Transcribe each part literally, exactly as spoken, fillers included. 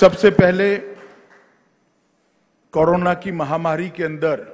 सबसे पहले कोरोना की महामारी के अंदर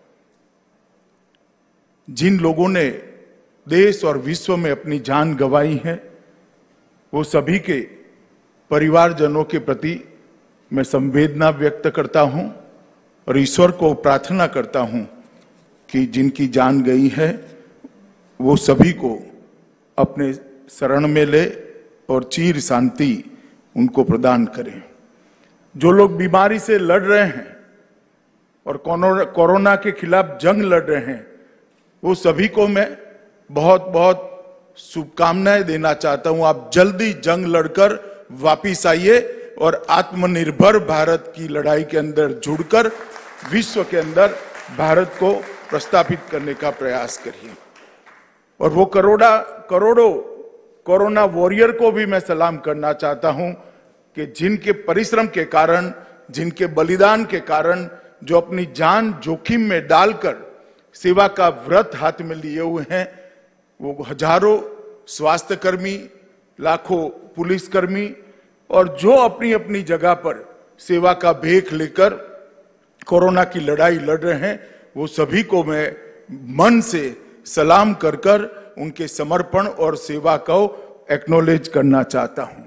जिन लोगों ने देश और विश्व में अपनी जान गंवाई है, वो सभी के परिवारजनों के प्रति मैं संवेदना व्यक्त करता हूं और ईश्वर को प्रार्थना करता हूं कि जिनकी जान गई है वो सभी को अपने शरण में ले और चीर शांति उनको प्रदान करें। जो लोग बीमारी से लड़ रहे हैं और कोरोना के खिलाफ जंग लड़ रहे हैं, वो सभी को मैं बहुत बहुत शुभकामनाएं देना चाहता हूं। आप जल्दी जंग लड़कर वापिस आइए और आत्मनिर्भर भारत की लड़ाई के अंदर जुड़कर विश्व के अंदर भारत को प्रस्थापित करने का प्रयास करिए। और वो करोड़ा करोड़ों कोरोना वॉरियर को भी मैं सलाम करना चाहता हूं कि जिनके परिश्रम के कारण, जिनके बलिदान के कारण, जो अपनी जान जोखिम में डालकर सेवा का व्रत हाथ में लिए हुए हैं, वो हजारों स्वास्थ्य कर्मी, लाखों पुलिसकर्मी और जो अपनी अपनी जगह पर सेवा का भेख लेकर कोरोना की लड़ाई लड़ रहे हैं, वो सभी को मैं मन से सलाम कर कर उनके समर्पण और सेवा को एक्नॉलेज करना चाहता हूं।